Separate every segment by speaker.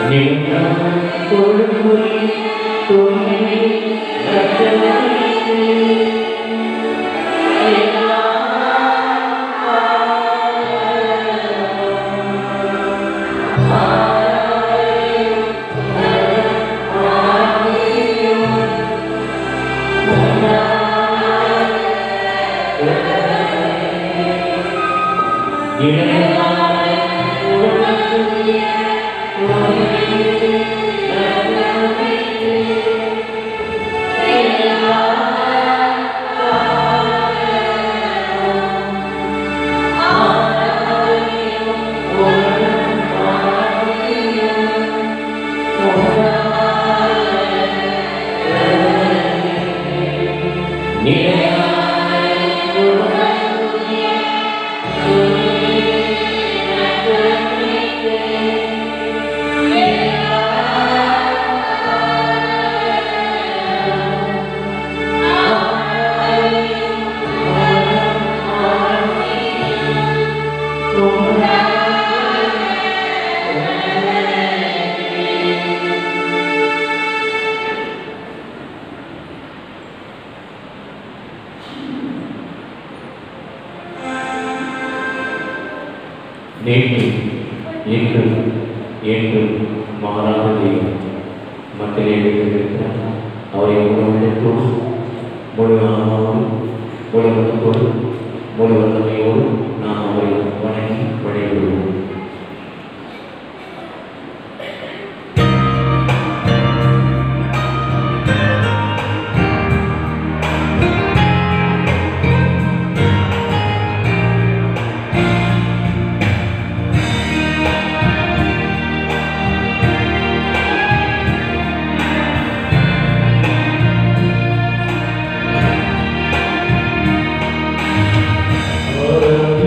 Speaker 1: Oh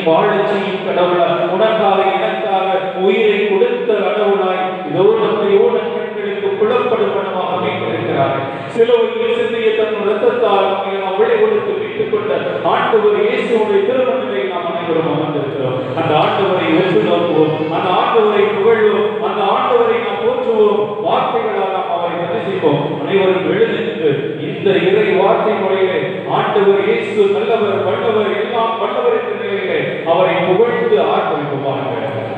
Speaker 1: வாழச் செய்யும் கடவுளாய், உனக்காக எனக்காக உயிரை கொடுத்த கடவுளாய் இதோ நம்மையோட கண்களுக்கு புலப்படும் மனமாக அமைந்திருக்கிறார். சிலுவையில் சிந்திய தன் இரத்தத்தால் நாம் விலை கொடுத்து மீட்டுக் கொண்ட ஆண்டவர் இயேசுவுடைய திருமணத்தை நாம் அனைவரும் அமர்ந்திருக்கிறோம். அந்த ஆண்டவரை உற்று நோக்குவோம், அந்த ஆண்டவரை புகழ்வோம், அந்த ஆண்டவரை நாம் போற்றுவோம். வார்த்தைகளால் நாம் அவரை தரிசிப்போம். அனைவரும் எழுந்திருந்து இந்த இறை வார்த்தை முறையிலே ஆண்டவர் இயேசு நல்லவர், வல்லவர், எல்லாம் வல்லவர் என்ற நிலையிலே அவரை புகழ்ந்து ஆர்ப்பரிப்போமாக.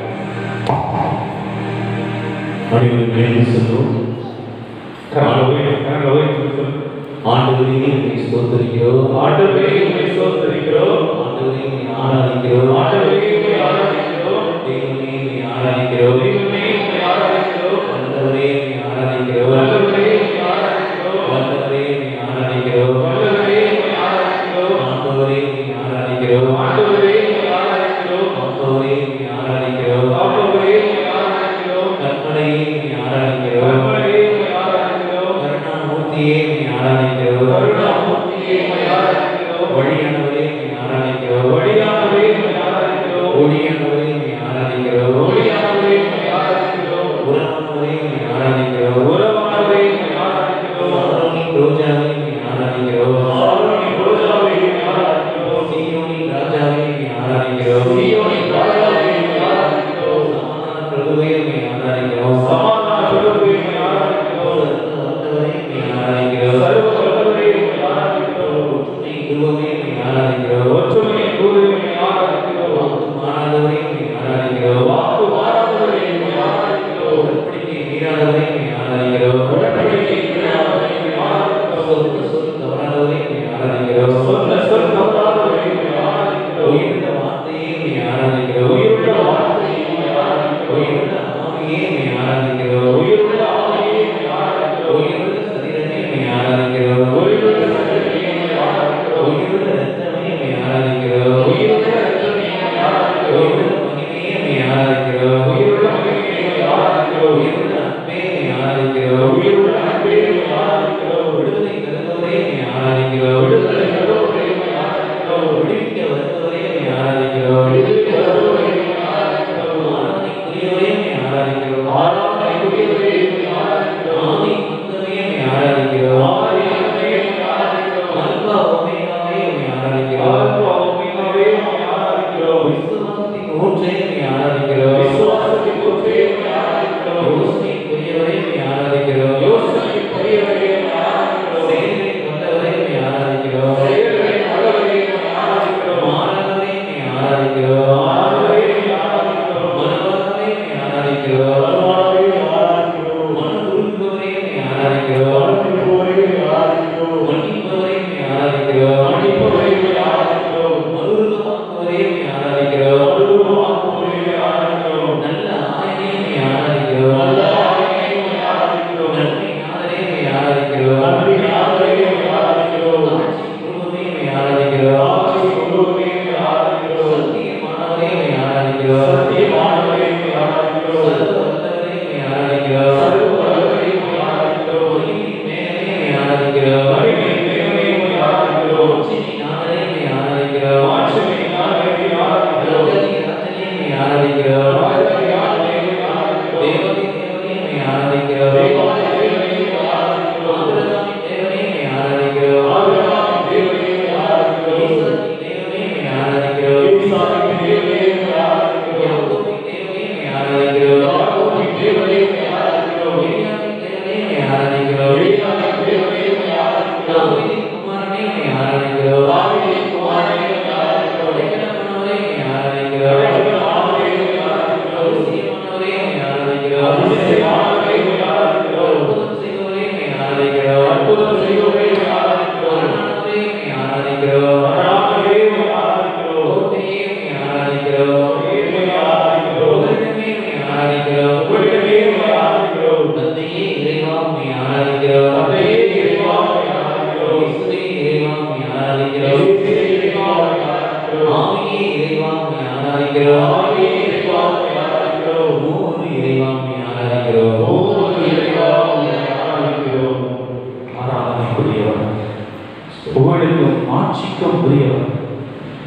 Speaker 2: ஆண்டவரே உம்மை ஸ்தோத்திரிக்கிறோம்,
Speaker 1: ஆண்டவரே உம்மை ஸ்தோத்திரிக்கிறோம்,
Speaker 2: ஆண்டவரே உம்மை ஆராதிக்கிறோம்,
Speaker 1: ஆண்டவரே உம்மை ஆராதிக்கிறோம்,
Speaker 2: தெய்வமே உம்மை ஆராதிக்கிறோம்,
Speaker 1: தெய்வமே உம்மை ஆராதிக்கிறோம்,
Speaker 2: வல்லவரே உம்மை ஆராதிக்கிறோம்,
Speaker 1: வல்லவரே உம்மை ஆராதிக்கிறோம்,
Speaker 2: வல்லவரே உம்மை ஆராதிக்கிறோம்,
Speaker 1: வல்லவரே உம்மை ஆராதிக்கிறோம்,
Speaker 2: ஆண்டவரே உம்மை ஆராதிக்கிறோம்,
Speaker 1: ஆண்டவரே உம்மை ஆராதிக்கிறோம்,
Speaker 2: ஆண்டவரே உம்மை ஆராதிக்கிறோம்,
Speaker 1: ஆண்டவரே உம்மை ஆராதிக்கிறோம்,
Speaker 2: கற்பனையே உம்மை ஆராதிக்கிறோம்,
Speaker 1: கற்பனையே உம்மை ஆராதிக்கிறோம்,
Speaker 2: கருணாமூர்த்தியே உம்மை ஆராதிக்கிறோம்,
Speaker 1: கருணாமூர்த்தியே உம்மை ஆராதிக்கிறோம்,
Speaker 2: வழியானவரே உம்மை ஆராதிக்கிறோம்,
Speaker 1: வழியானவரே உம்மை ஆராதிக்கிறோம்,
Speaker 2: ஒளியானவரே உம்மை ஆராதிக்கிறோம்,
Speaker 1: ஒளியானவரே உம்மை ஆராதிக்கிறோம்,
Speaker 2: உறவானவரே உம்மை ஆராதிக்கிறோம்,
Speaker 1: உறவானவரே உம்மை ஆராதிக்கிறோம்,
Speaker 2: ஆரோனின் ரோஜாவே உம்மை ஆராதிக்கிறோம்,
Speaker 1: ஆரோனின் ரோஜாவே உம்மை ஆராதிக்கிறோம்,
Speaker 2: சீயோனின் ராஜாவே உம்மை ஆராதிக்கிறோம்,
Speaker 1: சீயோனின் ராஜாவே உம்மை ஆராதிக்கிறோம்,
Speaker 2: சமாதான பிரபுவே உம்மை ஆராதிக்கிறோம்,
Speaker 1: சமாதான பிரபுவே உம்மை ஆராதிக்கிறோம்,
Speaker 2: வல்லவரே உம்மை ஆராதிக்கிறோம்,
Speaker 1: சர்வ வல்லவரே உம்மை ஆராதிக்கிறோம்,
Speaker 2: ஒற்றுமை குருவே உம்மை ஆராதிக்கிறோம்,
Speaker 1: ஒற்றுமை குருவே உம்மை ஆராதிக்கிறோம்,
Speaker 2: வாக்கு மாறாதவரே உம்மை ஆராதிக்கிறோம்,
Speaker 1: வாக்கு மாறாதவரே உம்மை ஆராதிக்கிறோம்,
Speaker 2: உடன்படிக்கை மீறாதவரே உம்மை ஆராதிக்கிறோம்,
Speaker 1: உடன்படிக்கை மீறாதவரே உம்மை ஆராதிக்கிறோம்,
Speaker 2: சொல் தவறாதவரே உம்மை ஆராதிக்கிறோம்,
Speaker 1: சொல் தவறாதவரே உம்மை ஆராதிக்கிறோம்,
Speaker 2: உயிருள்ள வார்த்தையே உம்மை ஆராதிக்கிறோம்,
Speaker 1: உயிருள்ள வார்த்தையை உம்மை ஆராதிக்கிறோம்,
Speaker 2: உயிருள்ள ஆவியே உம்மை ஆராதிக்கிறோம்,
Speaker 1: உயிருள்ள ஆவியை உம்மை ஆராதிக்கிறோம்,
Speaker 2: உயிருள்ள சரீரமே உம்மை ஆராதிக்கிறோம்,
Speaker 1: உயிருள்ள சரீரமே உம்மை ஆராதிக்கிறோம்,
Speaker 2: உயிருள்ள இரத்தமே உம்மை ஆராதிக்கிறோம்,
Speaker 1: உயிருள்ள இரத்தமே உம்மை ஆராதிக்கிறோம்,
Speaker 2: உயிருள்ள மகிமையே உம்மை ஆராதிக்கிறோம்,
Speaker 1: உயிருள்ள மகிமையை உம்மை ஆராதிக்கிறோம்,
Speaker 2: உயிருள்ள அன்பே உம்மை ஆராதிக்கிறோம்,
Speaker 1: உயிருள்ள அன்பே உம்மை ஆராதிக்கிறோம்,
Speaker 2: விடுதலை தருபவரே உம்மை ஆராதிக்கிறோம்,
Speaker 1: விடுதலை தருபவரே உம்மை ஆராதிக்கிறோம்,
Speaker 2: விடுவிக்க வருபவரே உம்மை ஆராதிக்கிறோம்,
Speaker 1: விடுவிக்க வருபவரே உம்மை ஆராதிக்கிறோம்,
Speaker 2: ஆராதனைக்குரியவரே உம்மை ஆராதிக்கிறோம்,
Speaker 1: ஆராதனைக்குரியவரே உம்மை ஆராதிக்கிறோம்,
Speaker 2: ஆதி அந்தமே உம்மை ஆராதிக்கிறோம்,
Speaker 1: ஆதி அந்தமே உம்மை ஆராதிக்கிறோம்,
Speaker 2: அல்பா ஒமேகாவே உம்மை ஆராதிக்கிறோம்,
Speaker 1: ஆல்பா ஒமேகாவே உம்மை ஆராதிக்கிறோம்,
Speaker 2: விசுவாசத்தின் ஊற்றே உம்மை ஆராதிக்கிறோம்,
Speaker 1: விசுவாசத்தின் ஊற்றே உம்மை ஆராதிக்கிறோம்,
Speaker 2: யோசனைக்குரியவரே உம்மை ஆராதிக்கிறோம்,
Speaker 1: யோசனைக்குரியவரே உம்மை ஆராதிக்கிறோம்,
Speaker 2: செயல்களில் வல்லவரே உம்மை ஆராதிக்கிறோம்,
Speaker 1: செயல்களில் வல்லவரே உம்மை ஆராதிக்கிறோம்,
Speaker 2: மாறாதவரே உம்மை ஆராதிக்கிறோம்,
Speaker 1: ஆராதவரே உம்மை ஆராதிக்கிறோம்,
Speaker 2: மனவாளரே உம்மை ஆராதிக்கிறோம்,
Speaker 1: பரமானவரே உம்மை ஆராதிக்கிறோம்,
Speaker 2: மனதுருகுபவரே உம்மை ஆராதிக்கிறோம்,
Speaker 1: மன்னிப்பவரே உம்மை ஆராதிக்கிறோம்,
Speaker 2: மன்னிப்பவரே உம்மை ஆராதிக்கிறோம்,
Speaker 1: மன்னிப்பவரே உம்மை ஆராதிக்கிறோம்,
Speaker 2: மறுரூபமாக்குவரே உம்மை ஆராதிக்கிறோம்,
Speaker 1: மறுரூபமாக்குவரே உம்மை ஆராதிக்கிறோம்,
Speaker 2: நல்ல ஆயனே உம்மை ஆராதிக்கிறோம்,
Speaker 1: நல்ல ஆவியே உம்மை ஆராதிக்கிறோம்,
Speaker 2: நன்மை நாதரே உம்மை ஆராதிக்கிறோம்,
Speaker 1: நன்றி நாதரே உம்மை ஆராதிக்கிறோம்,
Speaker 2: ஆட்சி குருவே உம்மை ஆராதிக்கிறோம்,
Speaker 1: ஆட்சி குருவே உம்மை ஆராதிக்கிறோம்,
Speaker 2: சத்தியமானவரே உம்மை ஆராதிக்கிறோம்,
Speaker 1: சத்தியமானவரே உம்மை ஆராதிக்கிறோம்,
Speaker 2: சர்வ வல்லவரே உம்மை ஆராதிக்கிறோம்,
Speaker 1: சர்வ வல்லவரே உம்மை ஆராதிக்கிறோம்,
Speaker 2: மகிமையின் மேகமே உம்மை ஆராதிக்கிறோம்,
Speaker 1: மகிமையின் மேகமே உம்மை ஆராதிக்கிறோம்,
Speaker 2: மாட்சிமை நாதரே உம்மை ஆராதிக்கிறோம்,
Speaker 1: மாட்சிமை நாதரே உம்மை ஆராதிக்கிறோம்,
Speaker 2: ராஜாதி ராஜனே உம்மை ஆராதிக்கிறோம்,
Speaker 1: ராஜாதி ராஜனே உம்மை ஆராதிக்கிறோம்,
Speaker 2: தேவாதி தேவனே உம்மை ஆராதிக்கிறோம்,
Speaker 1: தேவாதி தேவனே உம்மை ஆராதிக்கிறோம்,
Speaker 2: ஆபிரகாமின் தேவனே உம்மை ஆராதிக்கிறோம்,
Speaker 1: ஆபிரகாமின் தேவனே உம்மை ஆராதிக்கிறோம்,
Speaker 2: ஈசாக்கின் தேவனே உம்மை ஆராதிக்கிறோம்,
Speaker 1: ஈசாக்கின் தேவனே உம்மை ஆராதிக்கிறோம்,
Speaker 2: யாக்கோபின் தேவனே உம்மை ஆராதிக்கிறோம்,
Speaker 1: யாக்கோபின் தேவனே உம்மை ஆராதிக்கிறோம்,
Speaker 2: எலியாமின் தேவனே உம்மை ஆராதிக்கிறோம்,
Speaker 1: எலியாமின் தேவனே உம்மை ஆராதிக்கிறோம்,
Speaker 2: தாவீதின் குமாரனே உம்மை ஆராதிக்கிறோம்,
Speaker 1: தாவீதின் குமாரனே உம்மை ஆராதிக்கிறோம்,
Speaker 2: படைக்கலமானவரே உம்மை ஆராதிக்கிறோம்,
Speaker 1: படைக்கலமானவரே உம்மை ஆராதிக்கிறோம்,
Speaker 2: அதிசயமானவரே உம்மை ஆராதிக்கிறோம்,
Speaker 1: அதிசயமானவரே உம்மை ஆராதிக்கிறோம்,
Speaker 2: அற்புதம் செய்பவரே உம்மை ஆராதிக்கிறோம்,
Speaker 1: அற்புதம் செய்பவரே உம்மை ஆராதிக்கிறோம்,
Speaker 2: அரணானவரே உம்மை ஆராதிக்கிறோம்,
Speaker 1: அரணானவரே உம்மை ஆராதிக்கிறோம்,
Speaker 2: கோட்டையே உம்மை ஆராதிக்கிறோம்,
Speaker 1: உம்மை ஆராதிக்கிறோம்,
Speaker 2: புகலிடமே உம்மை ஆராதிக்கிறோம்,
Speaker 1: உம்மிடமே உம்மை ஆராதிக்கிறோம்,
Speaker 2: தந்தையே இறைவா உம்மை ஆராதிக்கிறோம்,
Speaker 1: தந்தையே இறைவா உம்மை ஆராதிக்கிறோம்,
Speaker 2: இயேசுவே இறைவா உம்மை ஆராதிக்கிறோம்,
Speaker 1: இயேசுவே இறைவா உம்மை ஆராதிக்கிறோம்,
Speaker 2: ஆவியே இறைவா உம்மை ஆராதிக்கிறோம்,
Speaker 1: ஆவியே இறைவா உம்மை ஆராதிக்கிறோம்,
Speaker 2: மூன்று இறைவா உம்மை ஆராதிக்கிறோம்.
Speaker 1: ஒவ்வொரு இறைவா உம்மை ஆராதிக்கிறோம். ஆராதனைக்குரியவர், புகழுக்கும் ஆட்சிக்கும் உரியவர், போற்றுதல்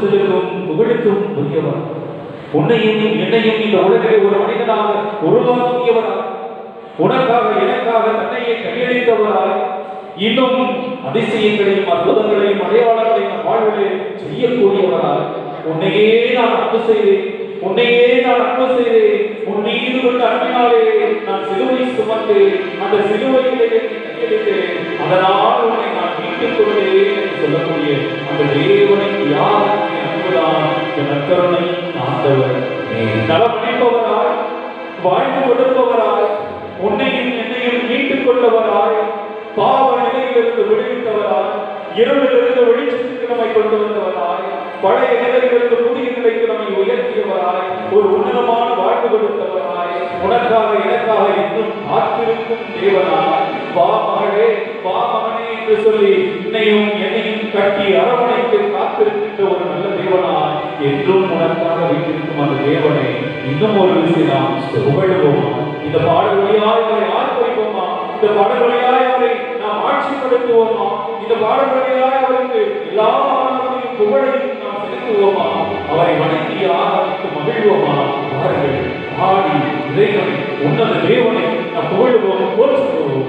Speaker 1: போற்றுதலுக்கும் புகழுக்கும் உரியவர். உன்னையும் என்னையும் இந்த உலகிலே ஒரு மனிதனாக உருவாக்கியவராய், உனக்காக எனக்காக தன்னையே கையளித்தவராய், இன்னும் அதிசயங்களையும் அற்புதங்களையும் அடையாளங்களையும் நம் வாழ்விலே செய்யக்கூடியவராய், உன்னையே நான் அன்பு செய்தேன், உன்னையே நான் அன்பு செய்தேன், உன் மீது கொண்ட அன்பினாலே நான் சிலுவை சுமந்தேன், அந்த சிலுவையிலே கையளித்தேன், அதனால் உன்னை நான் மீட்டுக் கொண்டேன் என்று சொல்லக்கூடிய அந்த தேவனை யாருக்கு அன்புதான் நற்கருணை ஆண்டவர். நலமளிப்பவராய், வாழ்ந்து கொடுப்பவராய், உன்னையும் என்னையும் மீட்டுக் கொண்டவராய், பாவ நிலையிலிருந்து விடுவித்தவராய், இருளிலிருந்து வெளிச்சத்துக்கு நம்மை கொண்டு வந்தவராய், பழைய நிலையிலிருந்து புதிய நிலைக்கு நம்மை உயர்த்தியவராய், ஒரு உன்னதமான வாழ்வு கொடுத்தவராய், உனக்காக எனக்காக இன்னும் காத்திருக்கும் தேவனாய், வா மகளே வா மகனே என்று சொல்லி என்னையும் என்னையும் கட்டி அரவணைத்து காத்திருக்கின்ற ஒரு நல்ல தேவனாய், என்றும் உனக்காக வைத்திருக்கும் அந்த தேவனை இன்னும் ஒரு விஷயம் நாம் புகழுவோமா? இந்த பாடல் வழியாய் அவரை ஆர்ப்பரிப்போமா? இந்த பாடல் வழியாய் அவரை நாம் ஆட்சிப்படுத்துவோமா? இந்த பாடல் வழியாய் அவருக்கு எல்லா ஆராதனையும் புகழையும் நாம் செலுத்துவோமா? அவரை வணங்கி ஆராதித்து மகிழ்வோமா? பாருங்கள், ஆடி இறைவனை உன்னத தேவனை நாம் புகழுவோம், போற்றுவோம்.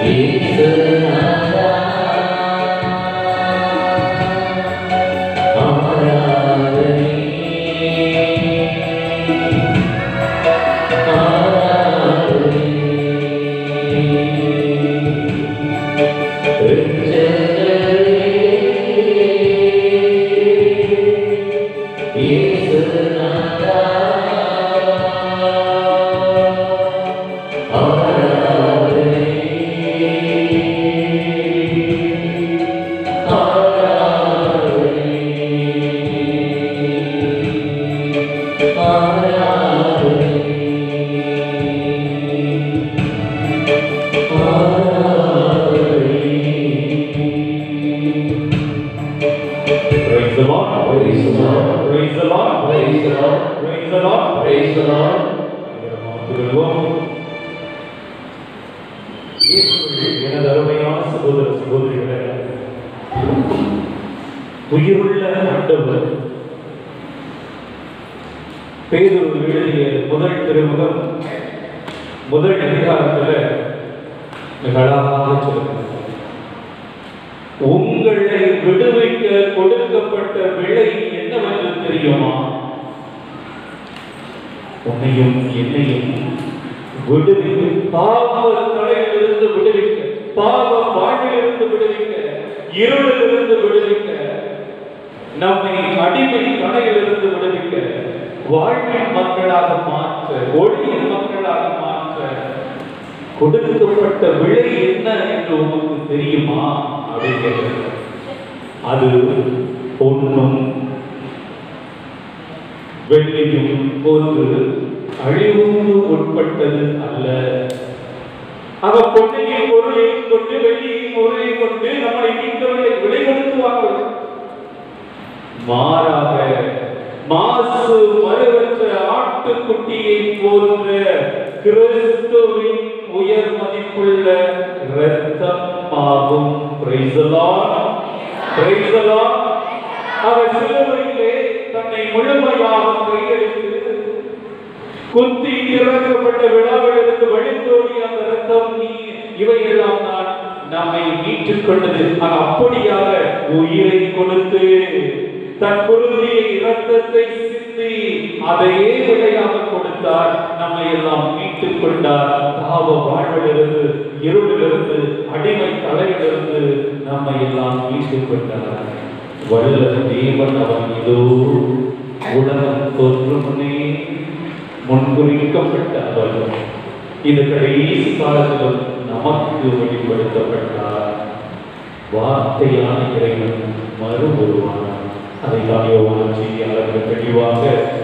Speaker 2: இயேசுநாதா ஆராதனை ஆராதனை இயேசுநாதா ஆராதனை ஆராதனை ஆராதனை
Speaker 1: Praise the Lord.
Speaker 2: Praise the Lord.
Speaker 1: Praise the Lord.
Speaker 2: Praise the Lord.
Speaker 1: Praise the Lord.
Speaker 2: Praise the Lord.
Speaker 1: எனது அருமையான சகோதர சகோதரிகளே, உயிருள்ள ஆண்டவர் பேதுரு எழுதிய முதல் திருமுகம் முதல் அதிகாரத்தில் மிக அழகாக சொல்லுகிறார். உங்களை விடுவிக்க கொடுக்கப்பட்ட விலை என்னவென்று தெரியுமா? உன்னையும் என்னையும் விடுவிக்க, பாவ தடையிலிருந்து விடுவிக்க, பாவ வாழ்விலிருந்து விடுவிக்க, இருளிலிருந்து விடுவிக்க, நம்மை அடிமை தடையிலிருந்து விடுவிக்க, வாழ்வின் மக்களாக மாற்ற, ஒளியின் மக்களாக மாற்ற கொடுக்கப்பட்ட விலை என்ன என்று உங்களுக்கு தெரியுமா? அப்படிங்கிறது அது பொன்னும் வெள்ளியும் போன்று அழிவுக்கு உட்பட்டது அல்ல. ஆக பொன்னையும் பொருளையும் கொண்டு, வெள்ளியையும் பொருளையும் கொண்டு நம்மளை மீட்கவில்லை, விலை கொடுத்து வாங்குவது. மாறாக மாசு மறுவற்ற ஆட்டுக்குட்டியை போன்ற கிறிஸ்துவின் உயர் மதிப்புள்ள இரத்தம் ஆகும். Praise the Lord. Praise the Lord. அவர் சிலுவையிலே தன்னை முழுமையாக கையளித்து குத்தி இறக்கப்பட்ட விழாவிலிருந்து வழிந்தோடி அந்த இரத்தம் இவையெல்லாம் தான் நம்மை மீட்டுக் கொண்டது. அப்படியாக உயிரை கொடுத்து தன் குருதியை இரத்தத்தை சிந்தி அதையே விலையாக கொடுத்தார். நம்மை எல்லாம் மீட்டுக் கொண்டார். பாவ வாழ்விலிருந்து, இருளிலிருந்து, அடிமை தலையிலிருந்து நம்மை எல்லாம் மீட்டுக் கொண்டார். வல்ல தேவன் அவன் இதோ உலகம் தோற்று முன்னே முன்குறிக்கப்பட்ட அவர் இந்த கடைசி காலத்திலும் நமக்கு வெளிப்படுத்தப்பட்டார். வார்த்தையான இறைவன் மறு உருவானார். அதை தான் யோவான் செய்தியாளர்கள் தெளிவாக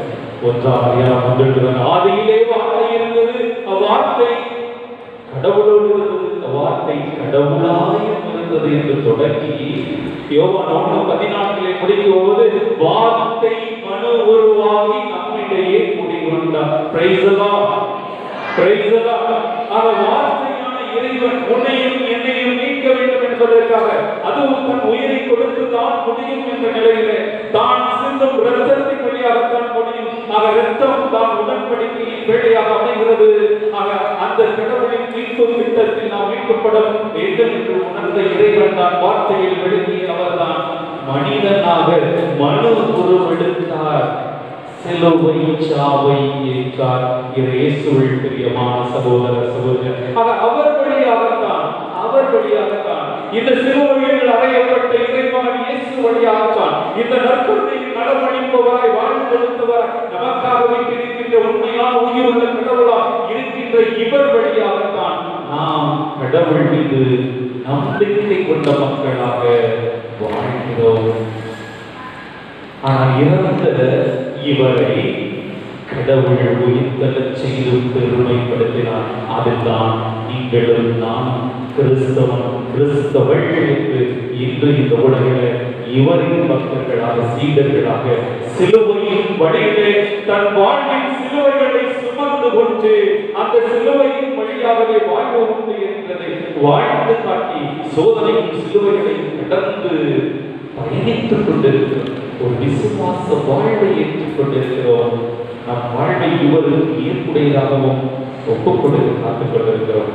Speaker 1: 1 ஆதியிலே வார்த்தை இருந்தது, அவ்வார்த்தை கடவுளோடு இருந்தது, அவ்வார்த்தை கடவுளாய் இருந்தது என்று தொடங்கி யோவான் 1:14 முடிக்கும் போது வார்த்தை மனு உருவாகி நம்மிடையே குடிகொண்டார். Praise the Lord. Praise the Lord. வார்த்தையான இறைவன் உன்னையும் என்னையும் மீட்க வேண்டும் என்பதற்காக அதுவும் தன் உயிரை கொடுத்து தான் முடியும் என்ற நிலையிலே தான் சிந்தும் இரத்தத்தின் வழியாகத்தான் முடியும். இரத்தம் தான் உடன்படிக்கையின் வேலையாக அமைகிறது. அந்த கடவுளின் மீட்பு திட்டத்தில் நாம் மீட்கப்பட வேண்டும் என்று உணர்ந்த இறைவன் தான் வார்த்தையில் விளங்கிய அவர்தான் மனிதனாக மனு உருவெடுத்தார். சிலுவை சாவை ஏற்றார். இயேசுவில் பிரியமான சகோதர சகோதரர், அவர் வழியாகத்தான் இந்த சிலுவையில் அறையப்பட்ட இறைமகன் இயேசு வழியாகத்தான் இந்த நற்கருணையில் நடமளிப்பவராய் வாழ்ந்து கொடுத்தவராய் நமக்காகவே இருக்கின்ற உண்மையான உயிருள்ள கடவுளாக இருக்கின்ற இவர் வழியாகத்தான் நாம் கடவுள் மீது நம்பிக்கை கொண்ட மக்களாக வாழ்கிறோம். ஆனால் இறந்த இவரை கடவுள் உயிர்த்தெழச் செய்து பெருமைப்படுத்தினார். அதுதான் நீங்களும் நான் கிறிஸ்தவள் என்று இன்று இந்த உலகில் இவரின் பக்தர்களாக சீடர்களாக சிலுவையின் வழியிலே தன் வாழ்வின் சிலுவைகளை சுமந்து கொண்டு அந்த சிலுவையின் வழியாகவே வாழ்வு உண்டு என்பதை வாழ்ந்து காட்டி சோதனையும் சிலுவைகளையும் கடந்து பயணித்துக் கொண்டிருக்கிறோம். ஒரு விசுவாச வாழ்வை ஏற்றுக் கொண்டிருக்கிறோம். நம் வாழ்வை இவருக்கு ஏற்புடையதாகவும் ஒப்புக்கொண்டு காத்துக் கொண்டிருக்கிறோம்.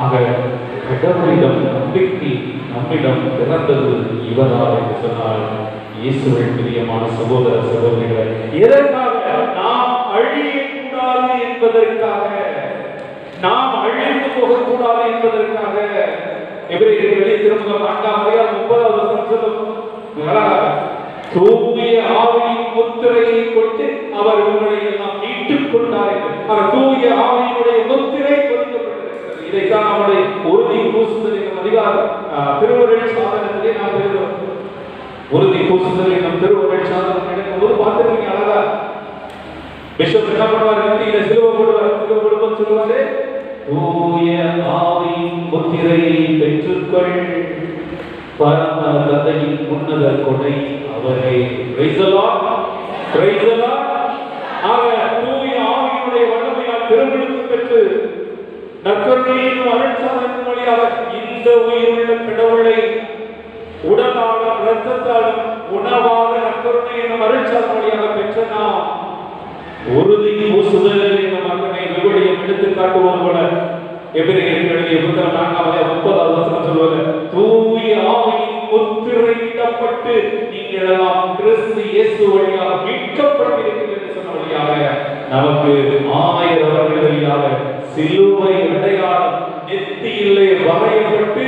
Speaker 1: ஆக கடவுளிடம் நம்பிக்கை நம்மிடம் பிறந்தது இவரால் என்று சொன்னால் இயேசுவின் பிரியமான சகோதர சகோதரிகளை எதற்காக நாம் அழியக்கூடாது என்பதற்காக, நாம் அழிந்து போகக்கூடாது என்பதற்காக. எபிரேயர் வெளியே திருமுகம் 4:30 தூய ஆவியின் முத்திரையை கொண்டு அவர் உங்களை எல்லாம் மீட்டுக் கொண்டார். அவர் தூய ஆவியினுடைய முத்திரை கொடுக்கப்பட்டிருக்கிறது. இதைத்தான் நம்முடைய உறுதி பூசுதல் என்னும் அதிகாரம் திருவருள் சாதனத்திலே நாம் எழுதுவோம். உறுதி பூசுதல் என்னும் திருவருள் சாதனம் எடுக்கும்போது பார்த்துருக்கீங்க அழகா. பிஷப் என்ன பண்ணுவார்? நெத்தியில சிலுவை போடுவார். சிலுவை போடும்போது சொல்லுவாரு, தூய ஆவியின் முத்திரையை பெற்றுக்கொள், பரம தந்தையின் உன்னத கொடை அவரே. Praise the lord, praise the lord. ஆக தூய ஆவியினுடைய வல்லமையால் திருமுழுக்கு பெற்று நற்கருணையின் அருட்சாதனத்தின் வழியாக இந்த உயிருள்ள கடவுளை உடலாலும் இரத்தத்தாலும் உணவாக நற்கருணையின் அருட்சாதன வழியாக பெற்ற நாம் உறுதி பூசுதல் என்னும் மகனை விவரியம் எடுத்து காட்டுவது போல எபிரேயர் எழுதிய புத்தகம் 4:30 சொல்வது, தூய ஆவியின் முத்திரையிடப்பட்டு நீங்கள் எல்லாம் கிறிஸ்து இயேசு வழியாக மீட்கப்பட்டிருக்கிறீர்கள் என்று சொன்ன வழியாக நமக்கு ஆயரவர்கள் வழியாக சிலுவை அடையாளம் நெத்தியிலே வரையப்பட்டு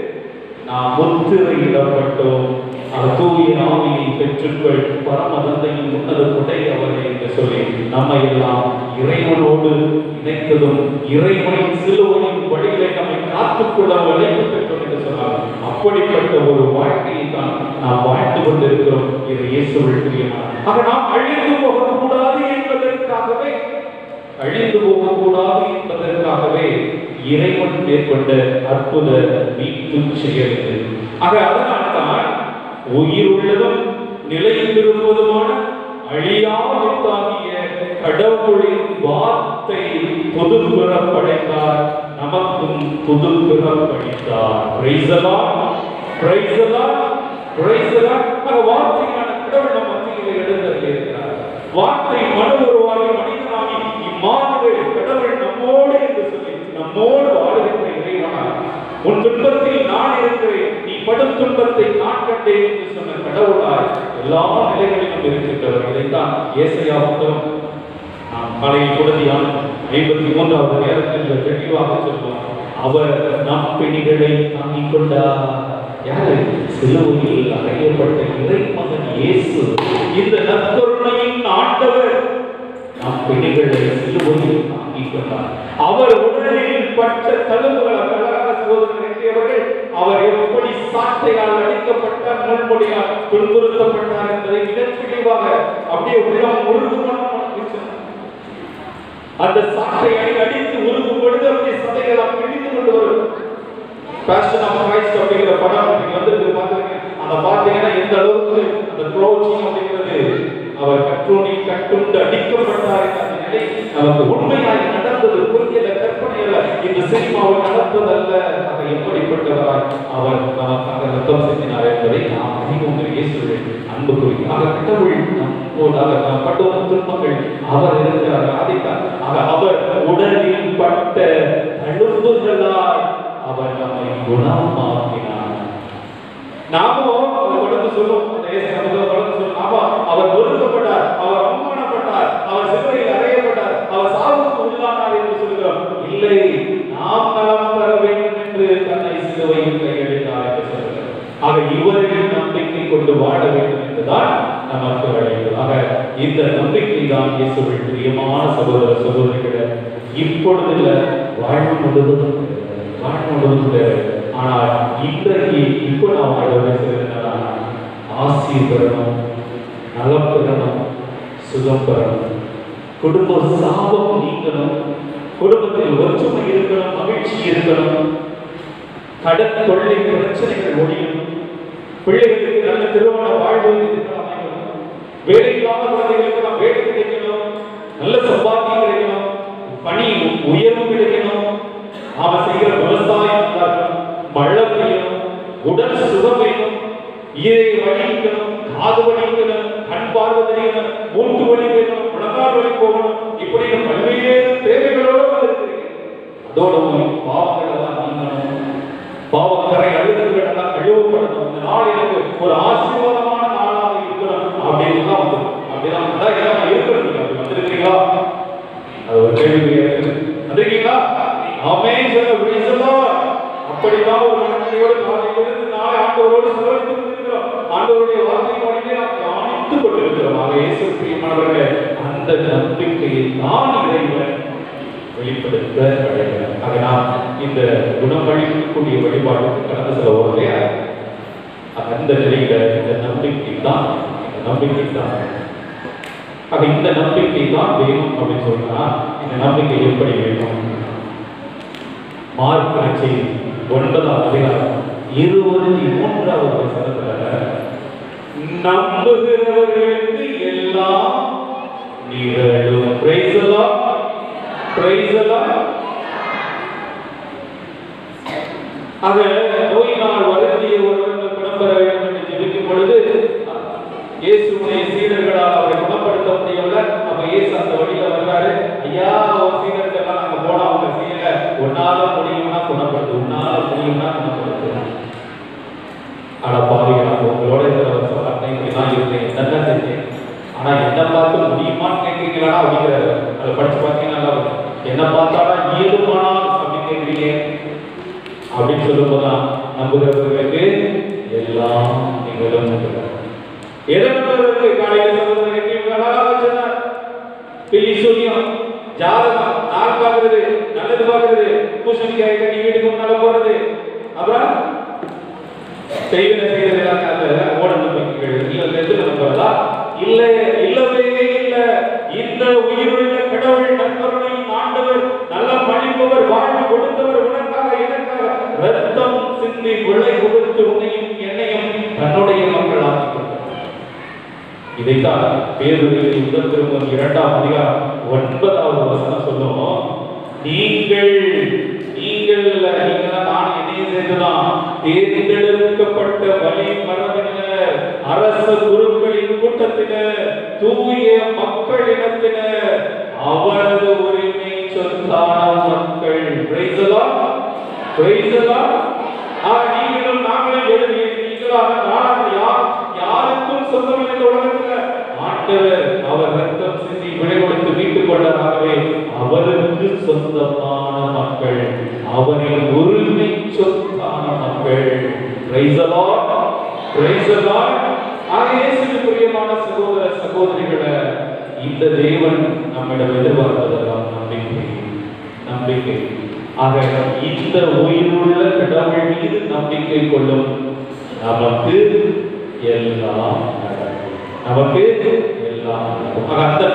Speaker 1: நாம் முத்திரையிடப்பட்டோம். தூய ஆவியை பெற்றுக்கொள், பரம தந்தையின் உன்னத கொடை அவரே என்று சொல்லி நம்மை எல்லாம் இறைவனோடு இணைத்ததும் இறைவனின் சிலுவையின் வழிகளை நம்மை காத்துக்கொள்ள அழைப்பு பெற்றோம் என்று சொன்னார். அப்படிப்பட்ட ஒரு வாழ்க்கையை தான் நாம் வாழ்ந்து கொண்டிருக்கிறோம். இது இயேசுவின் பிரியமான. ஆக நாம் அழிந்து போகக்கூடாது என்பதற்காகவே, அழிந்து போகக்கூடாது என்பதற்காகவே இறைவன் மேற்கொண்ட அற்புத மீட்பு செயல். ஆக அதனால்தான் உயிருள்ளதும் நிலைத்திருப்பதுமான அழியாவித்தாகிய கடவுளின் வார்த்தை புதுப்பிறப்படைந்தார், நமக்கும் புதுப்பிறப்படைத்தார். Praise the lord, praise the lord, praise the lord. வார்த்தையான கடவுள் நம் மத்தியிலே எழுந்தருளியிருக்கிறார். வார்த்தை மனுவுருவாகி மனிதனாகி இம்மானுவேல் கடவுள் நம்மோடு என்று சொல்லி நம்மோடு வாழுகின்ற இறைவனார். உன் துன்பத்தில் நான் இருக்கிறேன், நீ படும் துன்பத்தை நான் கண்டேன் என்று சொன்ன கடவுளாய் எல்லா நிலைகளிலும் இருக்கின்றவர். இதைத்தான் ஏசாயா புத்தகம் நாம் காலையில் கொடுத்தியான் 53வது நேரத்தில் தெளிவாக சொல்வார். அவர் நம் பிணிகளை தாங்கிக் கொண்டார். யாரு? சிலுவையில் அறையப்பட்ட இறைமகன் இயேசு. இந்த நற்கருணையின் ஆண்டவர் நம் பிணிகளை சிலுவையில் தாங்கிக் கொண்டார். அவர் உடலில் பட்ட தழும்புகள் சகோதரர்கள், அவர் எப்படி சாட்டையால் அடிக்கப்பட்டார், முள்முடியால் துன்புறுத்தப்பட்டார் என்பதை மிக தெளிவாக அப்படியே உள்ளம் உருகுமான அந்த சாட்டையை அடித்து உருகும் பொழுது அப்படியே சதைகள் பிடித்து கொண்டு வரும். பேஷன் ஆஃப் கிரைஸ்ட் அப்படிங்கிற படம் நீங்க வந்து பாத்துருங்க. அந்த பாத்தீங்கன்னா எந்த அளவுக்கு அந்த க்ளோச்சிங் அப்படிங்கிறது அவர் கற்றோனில் கட்டுண்டு அடிக்கப்பட்டார் என்ற நிலை நமக்கு உண்மையாக நடந்தது. புரிஞ்ச கற்பனை அல்ல, இந்த சினிமாவில் நடந்ததல்ல. அதை எப்படிப்பட்டவராய் அவர் நமக்காக ரத்தம் செஞ்சினார் என்பதை நாம் அறிவோம். இயேசுவின் அன்பு குறித்து கடவுள் நம்மோடாக நாம் படும் துன்பங்கள் அவர் இருக்கிறார், ஆதித்தார். அவர் உடலில் பட்ட தழும்புகளால் அவர் நம்மை குணமாக்கினார். நாமும் தொடர்ந்து சொல்லுவோம், அவர் ஒதுக்கப்பட்டார், அவர் அவமானப்பட்டார், அவர் சிலுவையில் அறையப்பட்டார், அவர் சாவுக்கு உள்ளானார் என்று சொல்கிறோம். இல்லை, நாம் நலம் பெற வேண்டும் என்று தன்னை சிலுவையில் கையெழுத்தார் என்று சொல்கிறார். ஆக இவரின் நம்பிக்கை கொண்டு வாழ வேண்டும் என்றுதான் நமக்கு அழைப்பு. ஆக இந்த நம்பிக்கை தான் இயேசுவின் பிரியமான சகோதர சகோதரிகளை இப்பொழுது வாழ்வு முழுவதும் ஆனால் இன்றைக்கு இப்போ நாம் என்னன்னா ஆசி பெறணும், நலம் பெறணும், சுகம் பெறணும், குடும்ப சாபம் நீங்கணும், குடும்பத்தில் ஒற்றுமை இருக்கணும், மகிழ்ச்சி இருக்கணும், கடன் தொல்லை பிரச்சனைகள் ஒழியணும், பிள்ளைகளுக்கு நல்ல திருமண வாழ்வு அமைக்கணும், வேலைக்கான குழந்தைகளுக்கு வேலை கிடைக்கணும், நல்ல சம்பாத்தியம் கிடைக்கணும், பணி உயர்வு கிடைக்கணும், நாம செய்கிற விவசாயம் மழை பெய்யணும், உடல் சுகம் வேணும், ஈரை வலிக்கணும், காது வலிக்கணும், கண் பார்வை தெரியணும், மூட்டு வலி வேணும், முழங்கால் வலி போகணும், இப்படி பல்வேறு தேவைகளோடு இருக்கிறீங்க. அதோட பாவங்களெல்லாம் உபயோகப்படணும், இந்த நாள் எனக்கு ஒரு ஆசீர்வாதமான நாளாக இருக்கணும் அப்படின்னு தான் வந்து அப்படிதான் இருக்கணும். அப்படி வந்திருக்கீங்களா? அது ஒரு கேள்வி வந்திருக்கீங்களா? ஆமென் சொல்லுங்க. அப்படிதான் ஒரு மனநிலையோடு காலையிலிருந்து நாளை ஆண்டவரோடு செலவழித்து கொண்டிருக்கிறோம். ஆண்டவருடைய வார்த்தை வழியே நாம் தியானித்துக் கொண்டிருக்கிறோம். ஆக இயேசு பிரியமானவர்களே, அந்த நம்பிக்கையை தான் இறைவன் வெளிப்படுத்த அழைக்கிறார். ஆக நாம் இந்த குணமளிக்கக்கூடிய வழிபாட்டுக்கு கடந்த சில ஓரலையா அந்த நிலையில இந்த நம்பிக்கை தான் ஆக இந்த நம்பிக்கை தான் வேணும் அப்படின்னு சொன்னா, இந்த நம்பிக்கை எப்படி வேணும்? மார்க் நற்செய்தி 9ஆம் அதிகாரம் 23வது வசனத்துல, நம்புகிறவர்களுக்கு எல்லாம் நிகழும். Praise the lord, praise the lord. ஆக நோயினால் வருந்திய ஒருவருக்கு குணம் பெற வேண்டும் என்று ஜெபிக்கும் பொழுது இயேசுடைய சீடர்களால் அவரை குணப்படுத்த முடியவில்லை. அப்ப இயேசு அந்த வழியில வர்றாரு. ஐயா, ஒரு சீடர்கள்லாம் நாங்க போனா அவங்க செய்யல, உன்னால முடியும்னா குணப்படுத்து, உன்னால முடியும்னா குணப்படுத்து. ஆனா பாருங்க, உங்களோட இருக்கிற வருஷம் அன்னைக்குதான் இருந்தேன், என்னென்ன செஞ்சேன், ஆனா என்ன பார்த்து முடியுமான்னு கேட்கிறீங்களா அப்படிங்கிறாரு. அதை படிச்சு பார்த்தீங்கன்னா என்ன பார்த்தாடா இயலுமானா அப்படின்னு கேட்கிறீங்க அப்படின்னு சொல்லும்போதுதான் நம்புகிறவர்களுக்கு எல்லாம் நிகழும். எதற்கு காலையில் ஜாதகம், நாள் பார்க்கறது, நல்லது பார்க்கறது, பூசணிக்காய் கட்டி வீட்டுக்கு முன்னால போறது, அப்புறம் செய்வது எல்லாம் ஓட நம்பிக்கைகள் எது நம்புறதா? இல்லை, இல்லவே இல்லை. இந்த உயிருள்ள கடவுள் நண்பருடைய ஆண்டவர், நல்ல மன்னிப்பவர், வாழ்வு கொடுத்தவர், உனக்காக எனக்காக ரத்தம் சிந்தி விளை கொடுத்து உன்னையும் என்னையும் தன்னுடைய மக்கள் ஆக்கி கொண்டார். இதைத்தான் பேதுருவின் முதல் திருமுகம் 2ஆம் அதிகாரம் 9வது வசனம் சொல்லும். நீங்கள் நான் என்னையும் சேர்ந்துதான் தேர்ந்தெடுக்கப்பட்ட வழி மரபினர், அரச குருக்களின் கூட்டத்தினர், தூய மக்களினத்தினர், அவரது உரிமை சொத்தான மக்கள். Praise the lord, praise the lord. நீங்களும் நாங்களும் யாருக்கும் சொந்தம் இந்த உலகத்துல ஆண்டவர் அவர் ரத்தம் சிந்தி விடை கொடுத்து மீட்டுக் கொண்டதாகவே அவருக்கு சொந்தமான மக்கள், அவரின் உரிமை சொத்தான மக்கள். Praise the lord, praise the lord. இயேசுவுக்கு பிரியமான சகோதர சகோதரிகளே, இந்த தேவன் நம்மிடம் எதிர்பார்ப்பதெல்லாம் நம்பிக்கை. ஆக இந்த உயிருள்ள கடவுள் மீது நம்பிக்கை கொள்ளும் நமக்கு எல்லாம் அந்த நம்பிக்கையோடு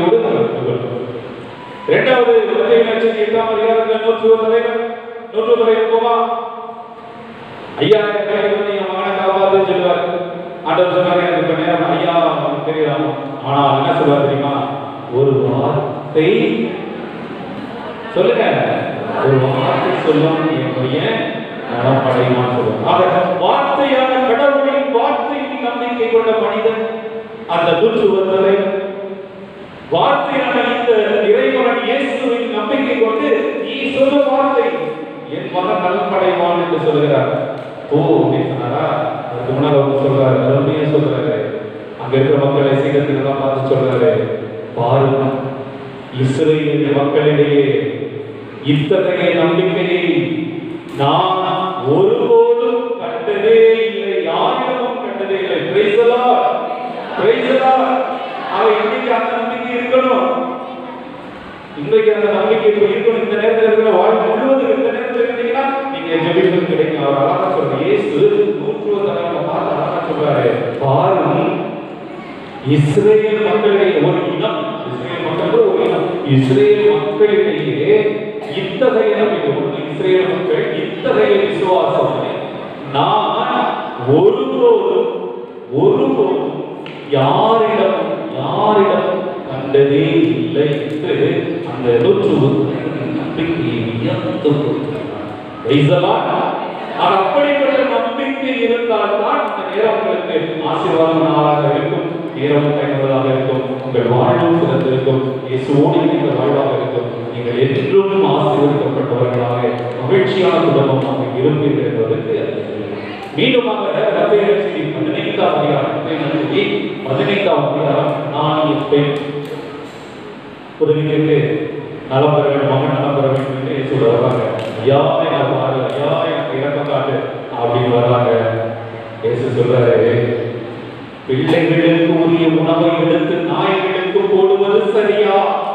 Speaker 1: இரண்டாவது 8ஆம் அதிகாரத்தில் 100 போவா ஐயா என் மகனை காப்பாத்து சொல்லுவார். ஆண்டவர் சொன்னாரு, எனக்கு நேரம் ஐயா தெரியும். ஆனா என்ன சொல்லுவார் தெரியுமா? ஒரு வார்த்தை சொல்லுங்க, ஒரு வார்த்தை சொல்லும் என் பையன் நடப்படையுமான்னு சொல்லுவாங்க. வார்த்தையான கடவுளின் வார்த்தையின் நம்பிக்கை கொண்ட மனிதன் அந்த துருவரை வார்த்தையான இந்த இறைவன் இயேசுவின் நம்பிக்கை கொண்டு நீ சொல்ல வார்த்தை என் மகன் நலப்படைவான் என்று சொல்கிறார். ஓ அப்படின்னு சொன்னாரா? அதுக்கு முன்னாடி அவங்க சொல்றாரு, அருமையா சொல்றாரு. அங்க இருக்கிற மக்களை சீக்கிரத்தில் எல்லாம் பார்த்து சொல்றாரு, பாருங்க இஸ்ரேல் மக்களிடையே இத்தகைய நம்பிக்கையை நான் ஒருபோதும் கண்டதே இல்லை, யாரிடமும் கண்டதே இல்லை. Praise the lord, praise the lord. இன்னைக்கு அந்த நம்பிக்கை இருக்கணும். இன்றைக்கு அந்த நம்பிக்கை இருக்கணும். இந்த நேரத்தில் இருக்கிற வாழ்க்கை முழுவதும் இந்த நேரத்தில் இருந்தீங்கன்னா நீங்க ஜெபிப்பது கிடைக்கும். அவர் அழகா சொல்றாரு. இயேசு 100 தடவை பார்த்து அழகா சொல்றாரு, பாருங்க இஸ்ரேல் மக்களிடையே ஒரு இனம், இஸ்ரேல் மக்கள் ஒரு இனம், இஸ்ரேல் மக்களிடையே இத்தகைய நம்பிக்கை, இஸ்ரேல் மக்கள் இத்தகைய விசுவாசம் நான் ஒருபோதும் யாரிடம் கண்டதே இல்லை என்று அந்த நம்பிக்கையை உயர்த்து கொடுக்கிறார். அப்படிப்பட்ட நம்பிக்கை இருந்தால்தான் இந்த நேரம் உங்களுக்கு ஆசீர்வாதமாக இருக்கும், நேரம் பயனுள்ளதாக இருக்கும், உங்கள் வாழ்வும் சிறந்திருக்கும், இயேசுவோடு இணைந்த வாழ்வாக இருக்கும். நீங்கள் என்றும் ஆசீர்வதிக்கப்பட்டவர்களாக மகிழ்ச்சியான குடும்பமாக இருப்பீர்கள் என்பதற்கு மீண்டுமாக மத்தேயு நற்செய்தி 15ஆம் அதிகாரம், மத்தேயு நற்செய்தி 15ஆம் அதிகாரம் 4 உதவிக்கு நலம் பெற வேண்டும், மகன் நலம் பெற வேண்டும் என்று இயேசு வர்றாங்க. ஐயா எனக்கு பாரு, ஐயா எனக்கு இறக்கம் காட்டு அப்படின்னு வர்றாங்க. இயேசு சொல்றாரு, பிள்ளைகளுக்கு உரிய உணவை எடுத்து நாய்களுக்கு போடுவது சரியா?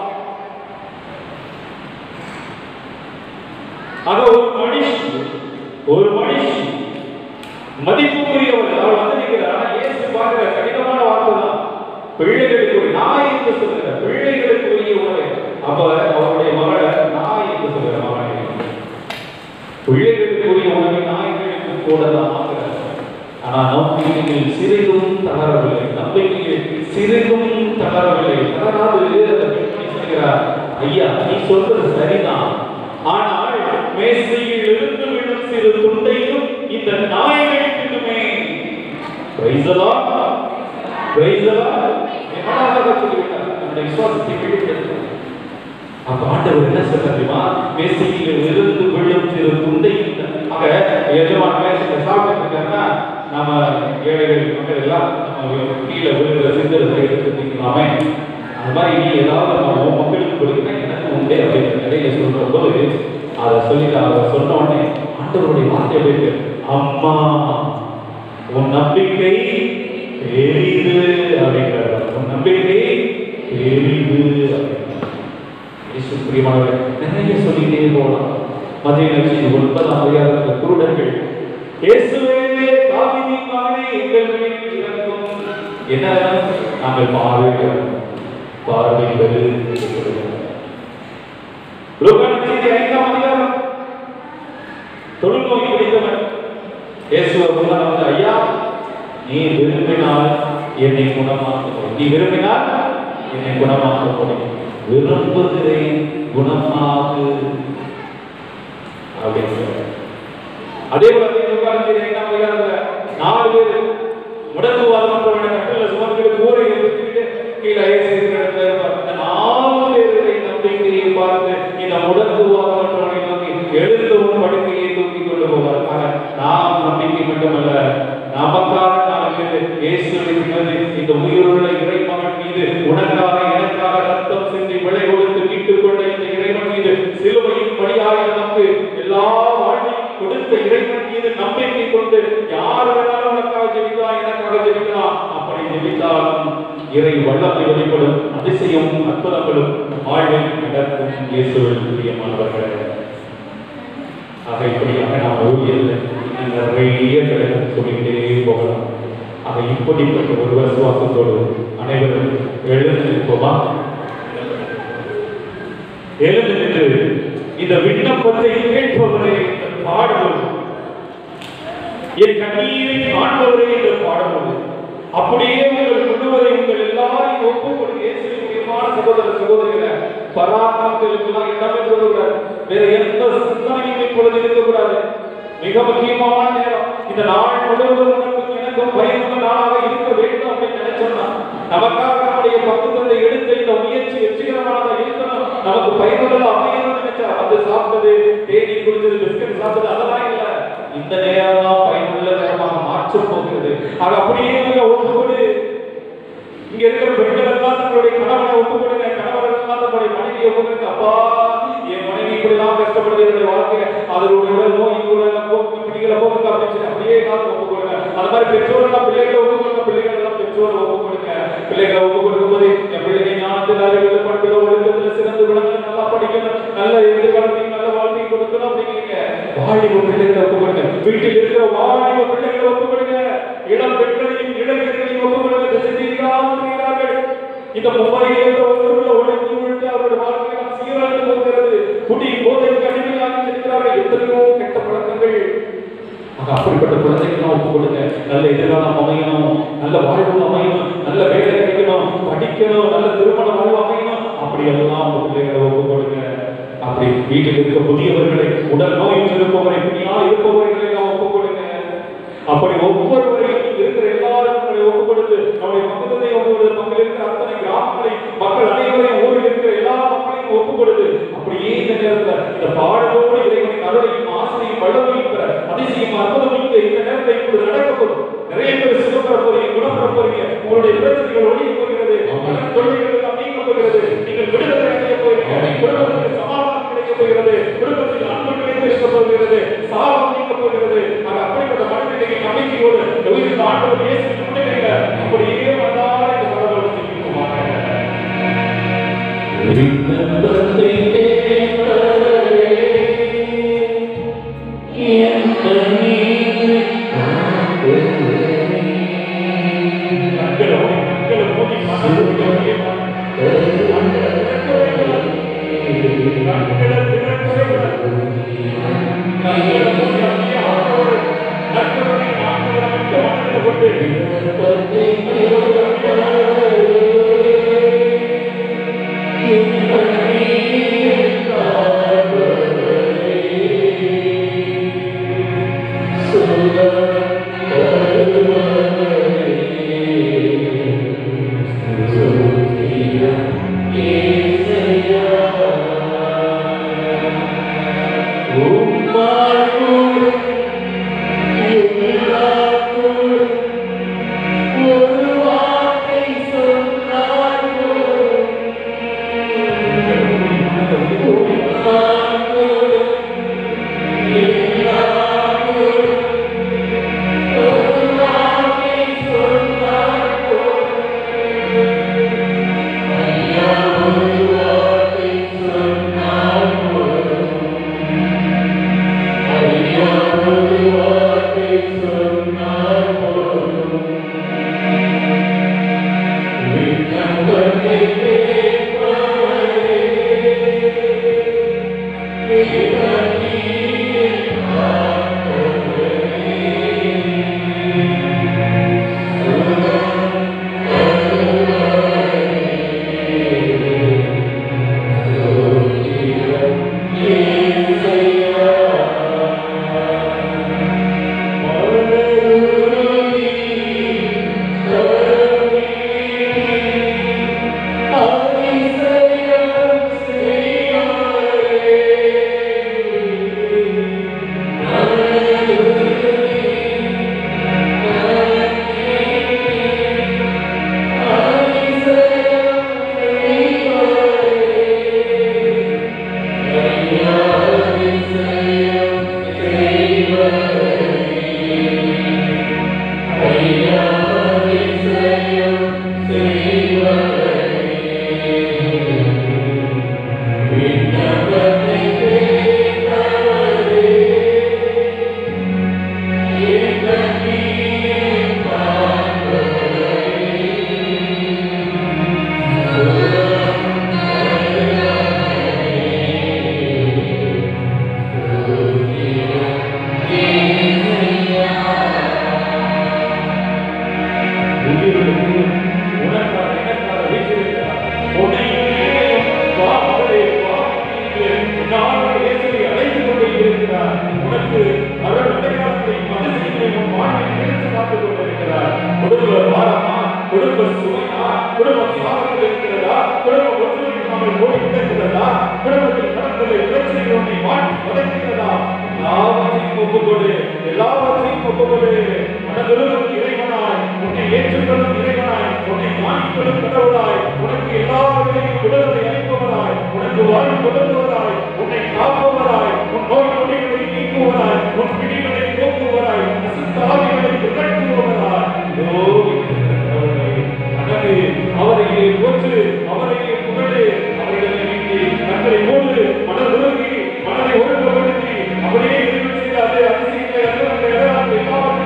Speaker 1: ஆக ஒரு மனுஷி மதிப்புக்குரியவர் அவள் வந்து நிற்கிறார். ஆனா இயேசு பார்க்கிற கடினமான வார்த்தை தான் பிள்ளைகளுக்கு நாய் என்று சொல்லுகிற பிள்ளைகளுக்கு உரிய உணவை. அப்ப அவருடைய மகளை நாய் என்று சொல்லுகிற மகனை பிள்ளைகளுக்கு உரிய உணவை நாய்களுக்கு போடலாம். ஆனா நம்பிக்கையில் சிறிதும் தளரவில்லை, நம்பிக்கையில் சிறிதும் தளரவில்லை. தளராது அந்த பெண்மணி சொல்கிறார், ஐயா நீ சொல்றது சரிதான், ஆனால் மேசையில் இருந்து விடும் சிறு துண்டையும் இந்த நாய்கள் தின்னுமே. Praise the lord, praise the lord. என்னடாக சொல்லிவிட்டார், நம்முடைய விசுவாசத்தை வெளிப்படுத்த. அப்ப ஆண்டவர் என்ன சொல்றாருமா, மேசையில் இருந்து விடும் சிறு துண்டையும். ஆக எஜமான் மேசையில சாப்பிட்டு இருக்காருன்னா நாம ஏழைகள் மக்கள் எல்லாம் நம்ம கீழே விழுகிற சிந்தனை எடுத்துக்கலாமே. அந்த மாதிரி நீ ஏதாவது நம்ம மக்களுக்கு கொடுக்கணும் எனக்கு உண்டே அப்படிங்கிற நிலையில சொல்ற போது அதை சொல்லிட்டு அவர் சொன்ன உடனே ஆண்டவருடைய வார்த்தை போயிட்டு, அம்மா உன் நம்பிக்கை பெரிது அப்படிங்கிறார். உன் நம்பிக்கை பெரிது அப்படிங்கிறார். பிரியமானவர்களே, நிறைய சொல்லிட்டே போகலாம். மத்தேயு நற்செய்தி 9ஆம் அதிகாரத்தில் குருடர்கள், இயேசுவே தாவீதின் மகனே எங்கள் மேல் இரங்கும். என்ன நாங்கள் பார்வை பெறு. லூக்கா நற்செய்தி 5ஆம் அதிகாரம், தொழுநோய் பிடித்தவன் இயேசுவை முன்னால் வந்து, ஐயா நீ விரும்பினால் என்னை குணமாக்க முடியும், நீ விரும்பினால் என்னை குணமாக்க முடியும், விரும்புகிறேன் குணமாகு அப்படின்னு. அதே போல நாலு பேர் முடக்குவாதம் கட்டில சுமந்து கூரை கீழே 4 பேருடைய நம்பிக்கையை பார்த்து இந்த முடக்குவாதம் எழுந்தவன் படுக்கையை தூக்கி கொண்டு போவார். நாம் நம்பிக்கை மட்டுமல்ல, நமக்காக இந்த உயிருள்ள இறைமகன் மீது உனக்காக எனக்காக ரத்தம் சிந்தி விலை கொடுத்து மீட்டுக் கொண்ட இந்த இறைவன் மீது சிலுவையின் வழியாக நமக்கு எல்லா வாழ்வையும் கொடுத்த இறைவன் மீது நம்பிக்கை கொண்டு யார் வேணாலும் உனக்காக ஜெபிக்கலாம், எனக்காக ஜெபிக்கலாம். அப்படி ஜெபித்தாலும் இறை வல்லமை வெளிப்படும், அதிசயம் அற்புதங்களும் வாழ்வில் நடக்கும். இயேசுவில் பிரியமானவர்களே, ஆக இப்படியாக நாம் ஊழியர்கள் நிறைய கிடைக்கும் சொல்லிட்டே போகலாம். ஆக இப்படிப்பட்ட ஒரு விசுவாசத்தோடு அனைவரும் எழுந்து நிற்போமா? எழுந்து நின்று இந்த விண்ணப்பத்தை கேட்பவரே என்று பாடுவோம், என் கண்ணீரை காண்பவரே என்று பாடுவோம். அப்படியே உங்கள் முழுவதை உங்கள் எல்லாரையும் ஒப்புக்கொண்டு இயேசுவின் சகோதர சகோதரிகளை பராமரிப்புக்கெல்லாம் இடமே கொடுக்கூடாது, வேற எந்த சிந்தனையும் இப்பொழுது இருக்கக்கூடாது. மிக முக்கியமான நேரம், இந்த நாள் முழுவதும் உனக்கு எனக்கும் பயனுள்ள நாளாக இருக்க வேண்டும் அப்படின்னு நினைச்சோம்னா, நமக்காக நம்முடைய பக்குவத்தை எடுத்த இந்த முயற்சி வெற்றிகரமானதாக இருக்கணும், நமக்கு பயனுள்ளதா அமையணும்னு நினைச்சா அது சாப்பிட்டது, தேடி குடிச்சது, பிஸ்கட் சாப்பிட்டது அதெல்லாம் இல்லை. இந்த நேரம் தான் பயனுள்ள நேரமாக மாற்றம் போகிறது. ஆக அப்படியே ஒப்புக்கொடு. இங்க இருக்கிற பெண்கள் எல்லாம் தங்களுடைய கணவனை ஒப்புக்கொடுங்க, கணவர்கள் எல்லாம் தங்களுடைய மனைவியை ஒப்புக்கொடுங்க. அப்பா என் மனைவி இப்படிலாம் கஷ்டப்படுது, என்னுடைய வாழ்க்கையை அதனுடைய நோய் பிள்ளைகளை போக்குங்க அப்படின்னு அப்படியே எல்லாரும் ஒப்புக்கொடுங்க. அது மாதிரி பெற்றோர்கள் பிள்ளைகளை ஒப்புக்கொடுங்க, பிள்ளைகள் எல்லாம் பெற்றோரை ஒப்புக்கொடுங்க. பிள்ளைகளை ஒப்புக்கொடுக்கும் போது என் பிள்ளைங்க ஞானத்தில் அறிவில் பண்பில் ஒழுக்கத்தில் சிறந்து விளங்க, நல்லா படிக்கணும், நல்ல எதிர்காலத்தையும் நல்ல வாழ்க்கையை கொடுக்கணும் அப்படிங்கிறீங்க. வாலிப பிள்ளைகளை ஒப்புக்கொடுங்க, வீட்டில் இருக்கிற வாலிப பிள்ளைகளை ஒப்புக்கொடுங்க, இளம் பெண்களையும் இளைஞர்களையும் ஒப்புக்கொடுங்க. இந்த மொபைலில் ஒழுங்கி விட்டு அவருடைய வாழ்க்கையை சீரழிந்து போகிறது. குடி போதைக்கு அடிமையாக இருக்கிறார்கள், எத்தனையோ கெட்ட பழக்கங்கள். அப்படிப்பட்ட குழந்தைகள் ஒப்புக் கொடுங்க. நல்ல எதிர்காலம் அமையணும், நல்ல வாழ்வு அமையணும், நல்ல வேலை கிடைக்கணும், படிக்கணும், நல்ல திருமண வாழ்வு அமையணும். அப்படி எல்லாம் உங்க பிள்ளைகளை ஒப்புக் கொடுங்க. அப்படி வீட்டில் இருக்க புதியவர்களை, உடல் நோய் இருப்பவரை, பின்னால் இருப்பவர்களை எல்லாம் ஒப்புக் கொடுங்க. அப்படி ஒவ்வொருவரையும் இருக்கிற எல்லாரும் ஒப்புக் கொடுத்து நம்முடைய பக்கத்தை ஒப்புக் கொடுத்து, மக்கள் இருக்கிற அத்தனை கிராமங்களை, மக்கள் அனைவரையும் ஊரில் இருக்கிற எல்லா மக்களையும் ஒப்புக் கொடுத்து, அப்படியே இந்த நேரத்தில் இந்த பாடலோடு இறைவனின் அருளையும் ஆசையும் வல்லமையும் பெற அதிசயம் அற்புதம் இந்த நேரத்தில் நன்மை இப்பொழுது நடக்க போகுது. நிறைய பேர் சுகப்பட போறீங்க, குணப்பட போறீங்க. உங்களுடைய பிரச்சனைகள் ஒழிய போகிறது, தொல்லைகள் எல்லாம் நீங்க போகிறது. நீங்கள் விடுதலை அடைய போகிறீங்க. குடும்பத்துக்கு சமாதானம் கிடைக்க போகிறது, குடும்பத்தில் அன்பு கிடைக்க போகிறது, சாபம் நீங்க போகிறது. அப்படிப்பட்ட மனநிலையை நம்பிக்கையோடு இந்த ஆண்டவர் இயேசு முன்னேறுங்க. அப்படியே வந்தார இந்த கடவுளை செஞ்சுக்குவாங்க.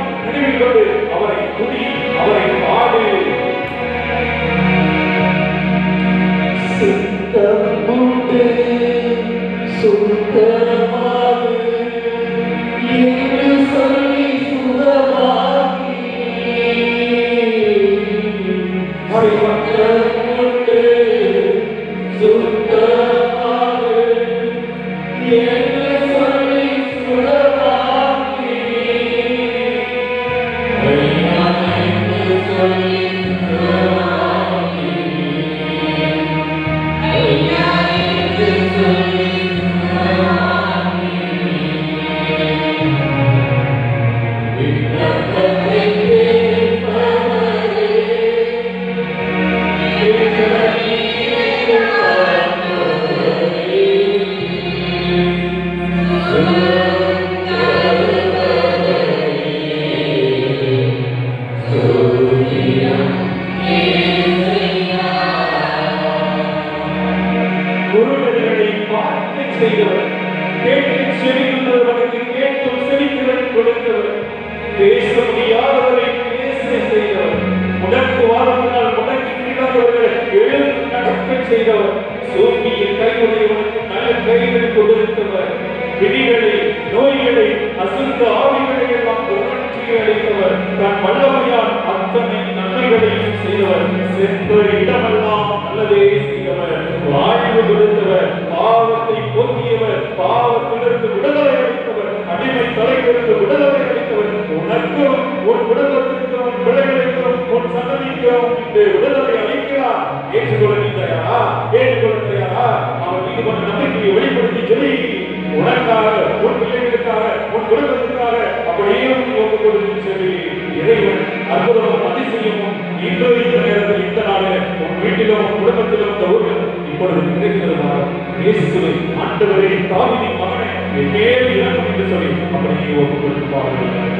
Speaker 2: அவரை
Speaker 1: பேச முடியாதவரை பேச செய்தவர், முடக்கு வாதத்தினால் முடக்கி விடாதவர்களை எழுந்து நடக்க செய்தவர், சோம்பிய கையுடையவனுக்கு நல்ல கைகளை கொடுத்தவர், பிடிகளை நோய்களை அசுத்த ஆவிகளை எல்லாம் உணர்ச்சி அளித்தவர், தன் வல்லமையால் அத்தனை நன்மைகளையும் செய்தவர், சென்ற இடமெல்லாம் நல்லதே செய்தவர், வாழ்வு கொடுத்தவர், பாவத்தை போக்கியவர், பாவத்திலிருந்து விடுதலை அளித்தவர், அடிமை தலையிலிருந்து விடுதலை அளித்தவர், உனக்கும் உன் குடும்பத்திற்கும் உன் பிள்ளைகளுக்கும் உன் சந்ததிக்கும் இந்த விடுதலை அளிக்கிறார். ஏற்றுக்கொள்ள நீ தயாரா? ஏற்றுக்கொள்ள தயாரா? அவர் மீது கொண்ட நம்பிக்கையை வெளிப்படுத்தி சொல்லி உனக்காக, உன் பிள்ளைகளுக்காக, உன் குடும்பத்திற்காக அப்படியே ஒப்புக் கொடுத்து சொல்லி இறைவன் அற்புதமும் அதிசயமும் இன்று இந்த நேரத்தில் இந்த நாளில் உன் வீட்டிலும் உன் குடும்பத்திலும் இந்த ஊரில் இப்பொழுது கிடைக்கிறதுனால இயேசுவை ஆண்டவரே தாவீதின் மகனே என் மேல் இறங்கும் என்று சொல்லி அப்படியே ஒப்புக் கொடுப்பார்கள்.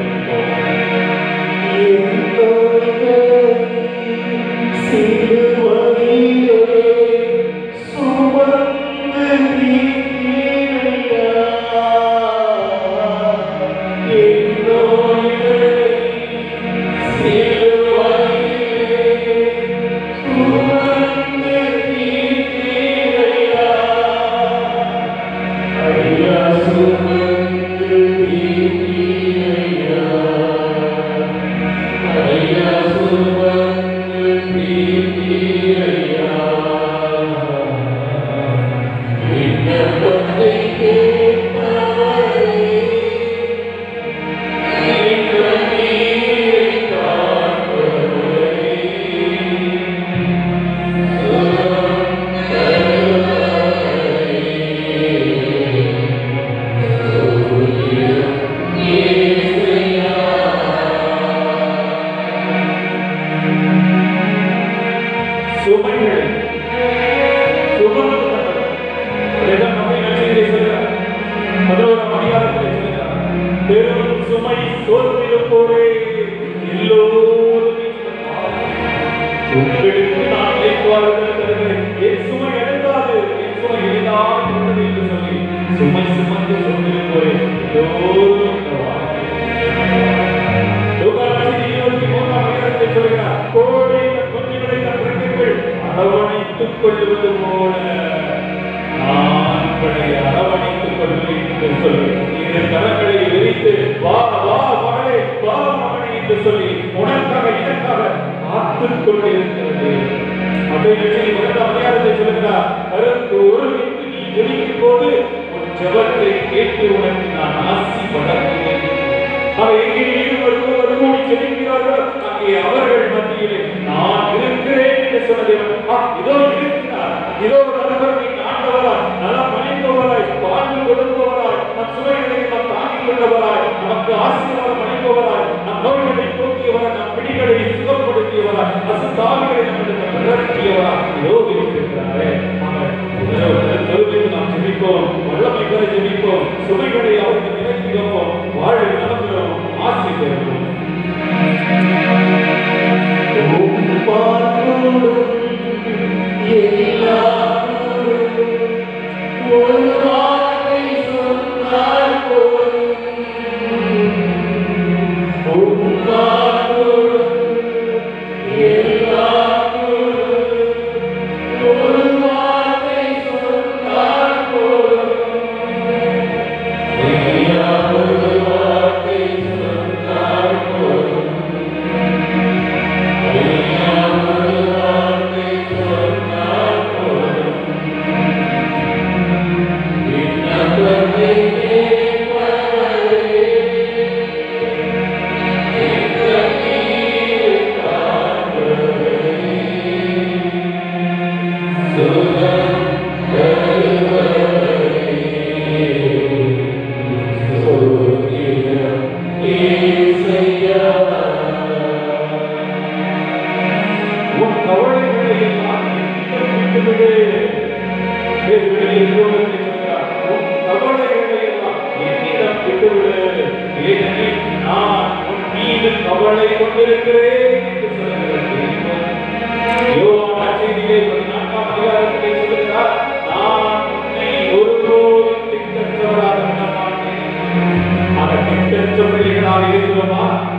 Speaker 1: இருக்கிறோமா?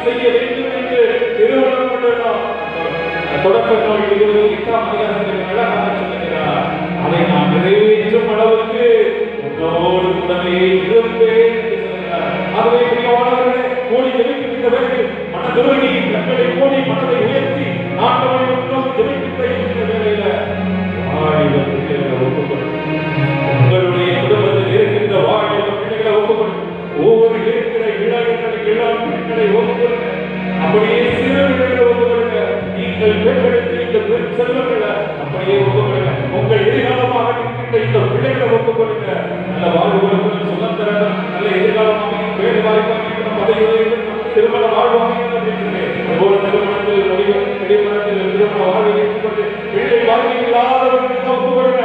Speaker 1: செய்ய வேண்டும் என்று திருமணம் கொண்டோம். தொடக்க நூல் 28ஆம் அதிகாரத்தில் அழகாக சொல்லுகிறார், அதை நான் நிறைவேற்றும் அளவுக்கு உன்னோடு கூடவே இருப்பேன் என்று சொல்கிறார். ஆகவே பிரியமானவர்களே, கூடி ஜெபிக்கின்ற வேளையில் மனதுருகி கண்களை மூடி மனதை உயர்த்தி ஆண்டவரை நோக்கி ஜெபிக்கின்ற இந்த வேளையில வாலிப பிள்ளைகளை ஒப்புக்கொள்ளும். உங்களுடைய குடும்பத்தில் இருக்கின்ற வாலிப பிள்ளைகளை ஒப்புக்கொள்ளும். ஒவ்வொரு இருக்கிற இளம் பெண்களை ஒப்புக்கொள்ளுங்க. அப்படியே சிறு பிள்ளைகளை ஒப்புக்கொள்ளுங்க. நீங்கள் பெண்களுக்கு இந்த பெண் செல்வங்களை அப்படியே ஒப்புக்கொள்ளுங்க. உங்கள் எதிர்காலமாக இருக்கின்ற இந்த பிள்ளைகளை ஒப்புக்கொள்ளுங்க. நல்ல வாழ்வுகளுக்கு சுதந்திரம், நல்ல எதிர்காலமாக வேலை வாய்ப்பாக இருக்கணும், பதவி உயர்வு, திருமண வாழ்வாக ஒவ்வொரு திருமணத்தில் திருமண வாழ்வை ஏற்றுக்கொண்டு பிள்ளை வாழ்க்கை இல்லாதவர்களுக்கு ஒப்புக்கொள்ளுங்க.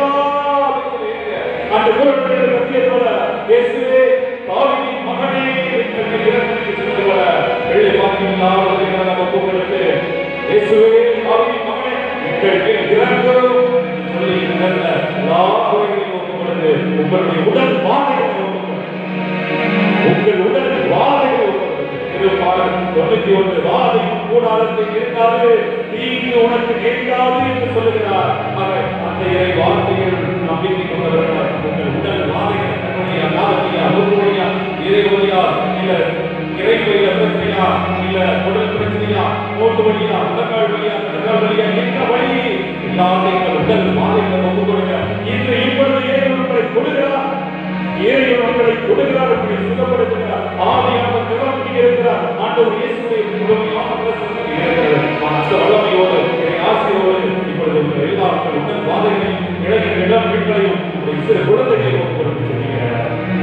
Speaker 1: அந்த குரல் கத்தியது போல இயேசுவே தாவீதின் மகனே என்று சொன்னது போல பிள்ளை வாழ்க்கை இல்லாதவர்களுக்கு நாம் ஒப்புக்கொடுத்து இயேசுவே தாவீதின் மகனே எங்களுக்கு இறங்கும் சொல்லி நடந்த எல்லா குறைகளையும் ஒப்புக்கொடுத்து உங்களுடைய உடல் வாதைகளை உங்கள் உடல் வாதைகளை திருப்பாடல் 91 வாதை கூடாரத்தை இருக்காது, தீங்கு உனக்கு நேர்க்காது என்று சொல்லுகிறார். அந்த இறை வார்த்தைகள் நம்பிக்கை கொண்டவர்கள் உங்கள் உடல் வாதைகள் தன்னுடைய நாளையா ஒருவரையா இறைவழியா இல்ல இறைவழியா பிரச்சனையா இல்ல உடல் பிரச்சனையா மூட்டு வழியா உடற்கால் வழியா கடற்கால் வழியா என்ன வழி எல்லாத்தையும் உடல் வாதைகளை ஒப்புக்கொடுங்க. இன்று இப்பொழுது ஏன் உங்களை கொடுக்கிறார், ஏழைகள் உங்களை கொடுக்கிறார், உங்களை சுத்தப்படுத்துகிறார். ஆவியானவர் நிரம்பி இருக்கிறார். ஆண்டவர் இயேசுவை முழுமையாக அந்த வல்லமையோடு ஆசையோடு இப்பொழுது உங்கள் எல்லா உடல் வாதைகளையும் இளைஞர் இளம் பெண்களையும் உங்களுடைய சிறு குழந்தைகளையும் ஒப்புக்கொடுத்து சொல்லுகிறார்.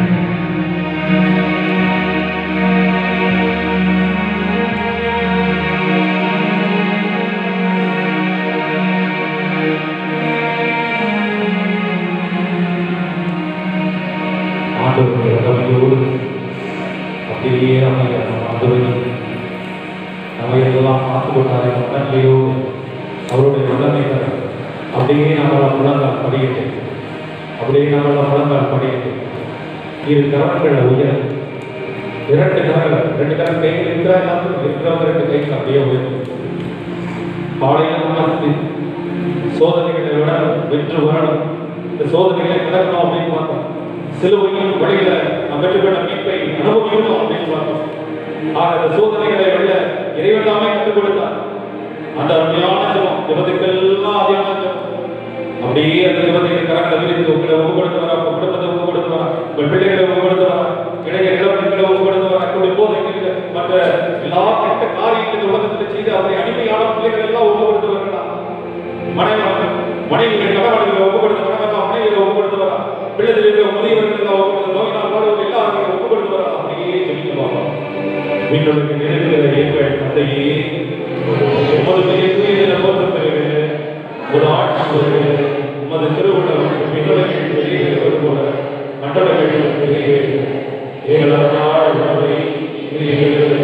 Speaker 1: ஆண்டவருடைய வல்லமையோடு அப்படியே நம்ம எல்லாம் பார்த்து கொண்டாரே மகன்லையோ அவருடைய வல்லமை அப்படியே நம்மளால் முழங்கால் படியிட்டு அப்படியே நம்மளால் முழங்கால் படியிட்டு இரு கரங்களை உயர், 2 கரங்கள் 2 கரம் கையில் இருக்கிறவங்க 2 கைகள் அப்படியே உயர்த்து. காலையில் சோதனைகளை விட வென்று வரணும், இந்த சோதனைகளை கிடக்கணும் அப்படின்னு பார்த்தோம். சிலுவையின் வழியில நாம் பெற்றுக்கொண்ட மீட்பை அனுபவிக்கணும் அப்படின்னு பார்த்தோம். ஆக அந்த சோதனைகளை விட இறைவனாமே கற்றுக் கொடுத்தார். அந்த அருமையான ஜபத்துக்கெல்லாம் அதிகமான ஜபம் அப்படியே அந்த ஜபத்தை கரங்களை விரித்து உங்களை ஒப்புக்கொடுத்து வர, உங்க குடும்பத்தை ஒப்புக்கொடுத்து வர, உங்கள் பிள்ளைகளை ஒப்புக்கொடுத்து வர, இளைய இளவெண்களை ஒப்புக்கொடுத்து வர, போதைக்கு மற்ற எல்லா கெட்ட காரியங்களை உலகத்தில் செய்து அவரை அடிமையான பிள்ளைகள் எல்லாம் ஒப்புக்கொடுத்து வரலாம். மனைவிகள் கணவர்களை ஒப்புக்கொடுத்து வரலாம், மனைவிகளை ஒப்புக்கொடுத்து வர, பிள்ளைகள் இருக்கிற முதியவர்கள் ஒப்புக்கொடுத்து நோயினால் வாழ்வர்கள் எல்லாரும் ஒப்புக்கொடுத்து வர. அப்படியே சொல்லிக்குவாங்க. வீட்டுக்கு நெருங்குகிற எங்கள் தந்தையே, உமது பெரிய தூயதின போற்றப்படுகிறது ஒரு ஆட்சி உமது திருவுள்ளம் மின்னலைகள் வெளியேறுவது போல மண்டலங்கள் வெளியேறும். எங்களால் உணவை எங்களுக்கு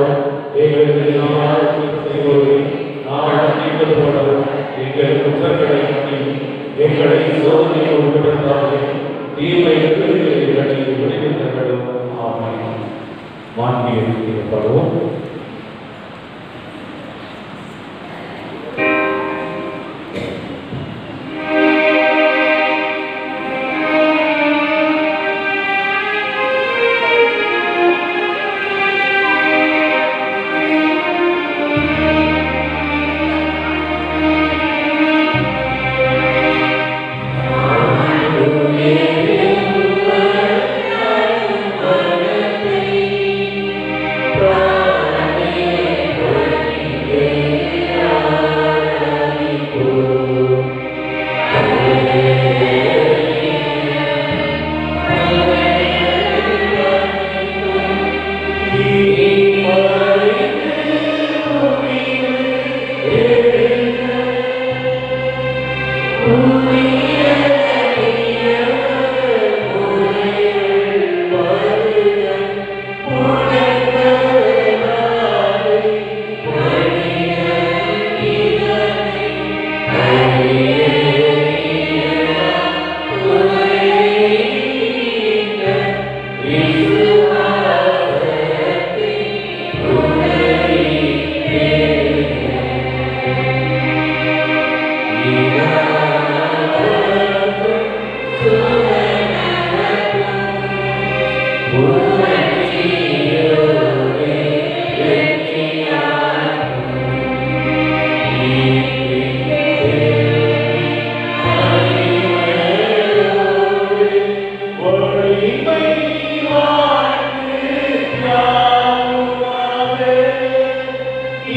Speaker 1: செய்வது நான் நீப்பது போலவும் எங்கள் குற்றங்களை எங்களை சோதனையை உட்படுத்தாமல் தீமை விளைவித்தர்களும் ஆமாம் மாண்பியப்படுவோம்.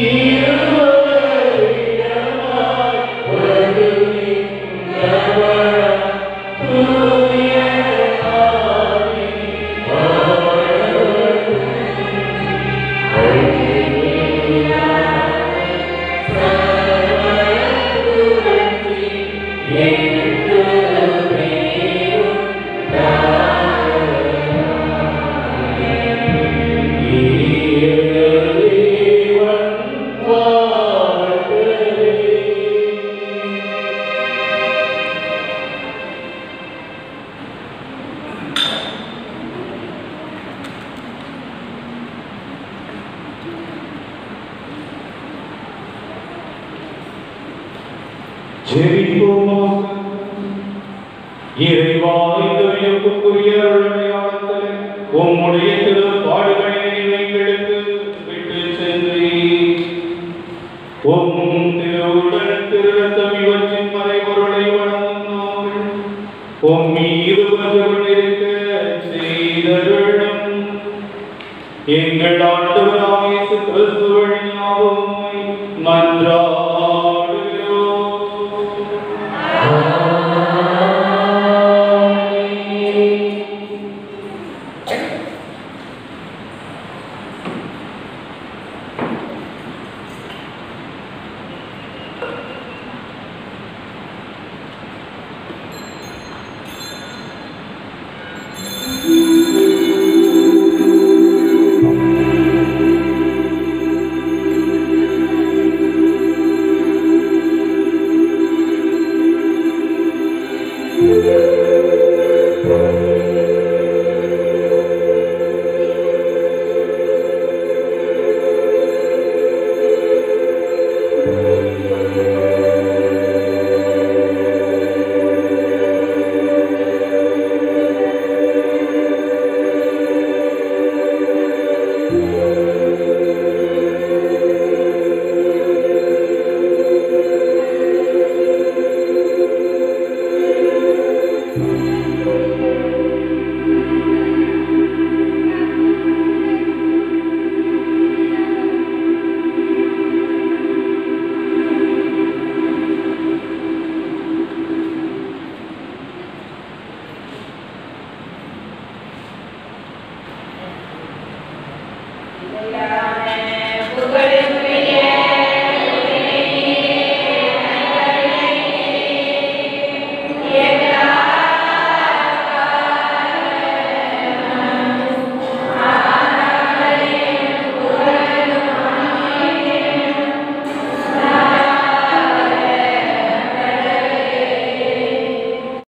Speaker 1: இறைவா, இந்த வியப்புக்குரிய அருளடையாளத்திலே உம்முடைய திருப்பாடுகளை எங்களுக்கு விட்டு சென்றீர். உம் திருவுடல் திருரத்தம் இவற்றின் மறைபொருளை வணங்கும் உம் மீது கொண்டிருக்க செய்தருளும். எங்கள் ஆண்டவராகிய இயேசு கிறிஸ்து வழியாக உம்மை மன்றாடுகிறோம்.
Speaker 3: புகழ்